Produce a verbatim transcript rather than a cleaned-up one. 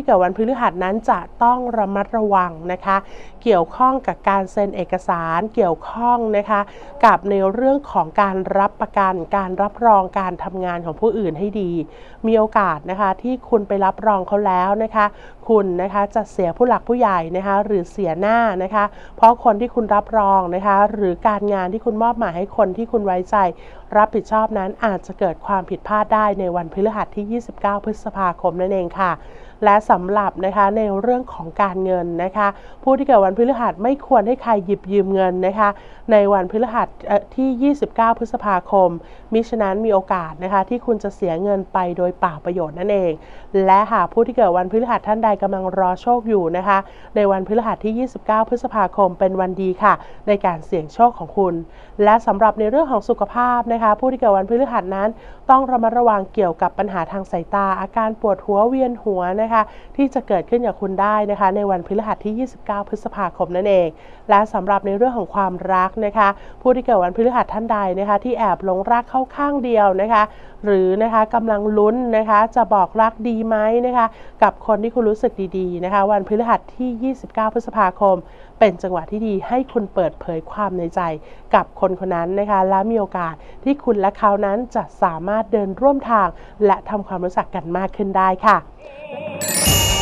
ที่เกิดวันพฤหัสนั้นจะต้องระมัดระวังนะคะเกี่ยวข้องกับการเซ็นเอกสารเกี่ยวข้องนะคะกับในเรื่องของการรับประกันการรับรองการทำงานของผู้อื่นให้ดีมีโอกาสนะคะที่คุณไปรับรองเขาแล้วนะคะคุณนะคะจะเสียผู้หลักผู้ใหญ่นะคะหรือเสียหน้านะคะเพราะคนที่คุณรับรองนะคะหรือการงานที่คุณมอบหมายให้คนที่คุณไว้ใจรับผิดชอบนั้นอาจจะเกิดความผิดพลาดได้ในวันพฤหัสที่ยี่สิบเก้าพฤษภาคมนั่นเองค่ะและสำหรับนะคะในเรื่องของการเงินนะคะผู้ที่เกิดวันพฤหัสไม่ควรให้ใครหยิบยืมเงินนะคะในวันพฤหัสที่ยี่สิบเก้าพฤษภาคมมิฉะนั้นมีโอกาสนะคะที่คุณจะเสียเงินไปโดยเปล่าประโยชน์นั่นเองและหากผู้ที่เกิดวันพฤหัสท่านใดกำลังรอโชคอยู่นะคะในวันพฤหัสที่ยี่สิบเก้าพฤษภาคมเป็นวันดีค่ะในการเสี่ยงโชคของคุณและสำหรับในเรื่องของสุขภาพนะคะผู้ที่เกิดวันพฤหัสนั้นต้องระมัดระวังเกี่ยวกับปัญหาทางสายตาอาการปวดหัวเวียนหัวนะคะที่จะเกิดขึ้นกับคุณได้นะคะในวันพฤหัสที่ยี่สิบเก้าพฤษภาคมนั่นเองและสำหรับในเรื่องของความรักนะคะผู้ที่เกิดวันพฤหัสท่านใดนะคะที่แอบหลงรักเข้าข้างเดียวนะคะหรือนะคะกำลังลุ้นนะคะจะบอกรักดีไหมนะคะกับคนที่คุณรู้สึกดีๆนะคะวันพฤหัสที่ยี่สิบเก้าพฤษภาคมเป็นจังหวะที่ดีให้คุณเปิดเผยความในใจกับคนคนนั้นนะคะและมีโอกาสที่คุณและเขานั้นจะสามารถเดินร่วมทางและทำความรู้จักกันมากขึ้นได้ค่ะ